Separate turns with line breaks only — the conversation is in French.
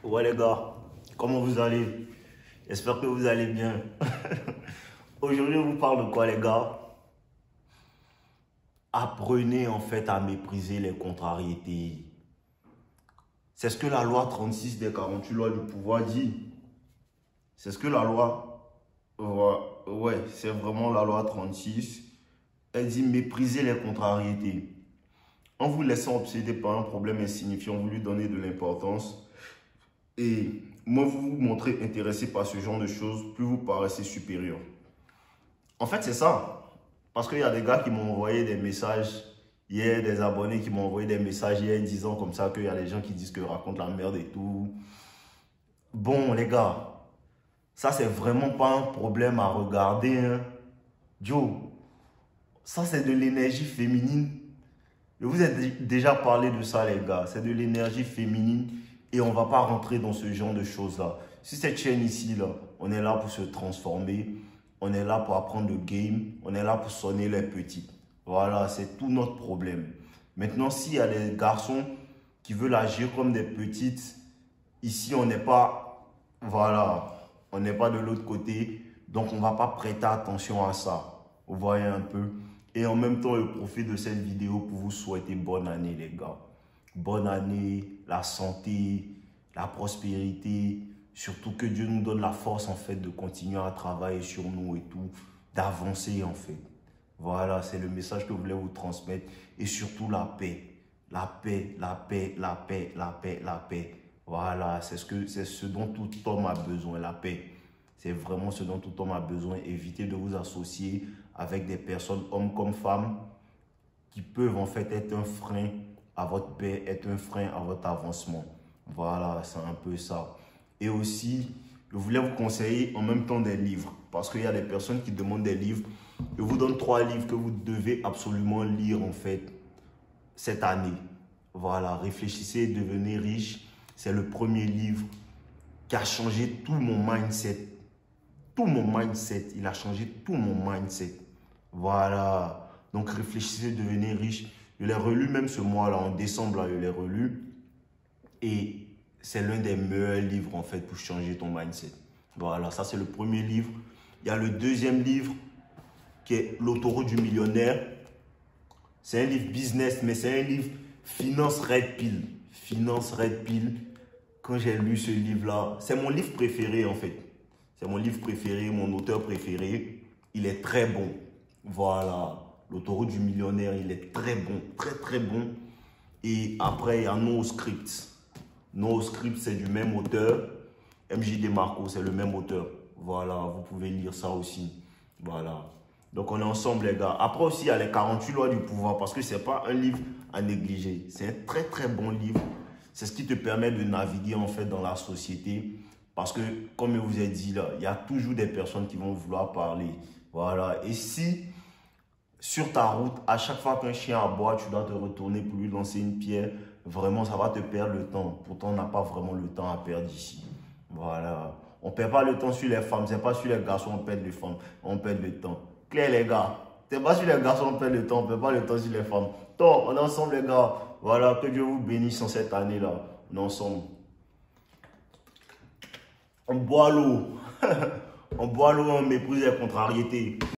Ouais les gars, comment vous allez? J'espère que vous allez bien. Aujourd'hui, on vous parle de quoi les gars? Apprenez en fait à mépriser les contrariétés. C'est ce que la loi 36 des 48 lois du pouvoir dit. C'est ce que la loi... Ouais, c'est vraiment la loi 36. Elle dit mépriser les contrariétés. En vous laissant obséder par un problème insignifiant, vous lui donnez de l'importance. Et moins vous vous montrez intéressé par ce genre de choses, plus vous paraissez supérieur. En fait, c'est ça. Parce qu'il y a des gars qui m'ont envoyé des messages hier, des abonnés qui m'ont envoyé des messages hier disant comme ça qu'il y a des gens qui disent que je raconte la merde et tout. Bon, les gars, ça, c'est vraiment pas un problème à regarder. Hein. Joe, ça, c'est de l'énergie féminine. Je vous ai déjà parlé de ça, les gars. C'est de l'énergie féminine et on ne va pas rentrer dans ce genre de choses-là. Si cette chaîne ici, là, on est là pour se transformer, on est là pour apprendre le game, on est là pour sonner les petites. Voilà, c'est tout notre problème. Maintenant, s'il y a des garçons qui veulent agir comme des petites, ici, on n'est pas, voilà, on n'est pas de l'autre côté. Donc, on ne va pas prêter attention à ça. Vous voyez un peu. Et en même temps, je profite de cette vidéo pour vous souhaiter bonne année, les gars. Bonne année, la santé, la prospérité. Surtout que Dieu nous donne la force, en fait, de continuer à travailler sur nous et tout. D'avancer, en fait. Voilà, c'est le message que je voulais vous transmettre. Et surtout, la paix. La paix, la paix, la paix, la paix, la paix. Voilà, c'est ce dont tout homme a besoin, la paix. C'est vraiment ce dont tout homme a besoin. Évitez de vous associer avec des personnes, hommes comme femmes, qui peuvent en fait être un frein à votre paix, être un frein à votre avancement. Voilà, c'est un peu ça. Et aussi, je voulais vous conseiller en même temps des livres. Parce qu'il y a des personnes qui demandent des livres. Je vous donne 3 livres que vous devez absolument lire en fait cette année. Voilà, Réfléchissez et devenez riche. C'est le premier livre qui a changé tout mon mindset. Tout mon mindset. Il a changé tout mon mindset. Voilà. Donc, Réfléchissez, devenez riche. Je l'ai relu même ce mois-là, en décembre, là, je l'ai relu. Et c'est l'un des meilleurs livres, en fait, pour changer ton mindset. Voilà, ça, c'est le premier livre. Il y a le deuxième livre, qui est L'autoroute du millionnaire. C'est un livre business, mais c'est un livre finance red pill. Finance red pill. Quand j'ai lu ce livre-là, c'est mon livre préféré, en fait. C'est mon livre préféré, mon auteur préféré. Il est très bon. Voilà. L'autoroute du millionnaire, il est très bon. Très, très bon. Et après, il y a No Script. No Script, c'est du même auteur. MJ DeMarco, c'est le même auteur. Voilà, vous pouvez lire ça aussi. Voilà. Donc, on est ensemble, les gars. Après aussi, il y a les 48 lois du pouvoir parce que ce n'est pas un livre à négliger. C'est un très, très bon livre. C'est ce qui te permet de naviguer, en fait, dans la société. Parce que, comme je vous ai dit là, il y a toujours des personnes qui vont vouloir parler. Voilà. Et si, sur ta route, à chaque fois qu'un chien aboie, tu dois te retourner pour lui lancer une pierre, vraiment, ça va te perdre le temps. Pourtant, on n'a pas vraiment le temps à perdre ici. Voilà. On ne perd pas le temps sur les femmes. Ce n'est pas sur les garçons on perd les femmes. On perd le temps. Clair, les gars. Ce n'est pas sur les garçons on perd le temps. On ne perd pas le temps sur les femmes. Donc, on est ensemble, les gars. Voilà. Que Dieu vous bénisse en cette année-là. On est ensemble. On boit l'eau. On boit l'eau, on méprise les contrariétés.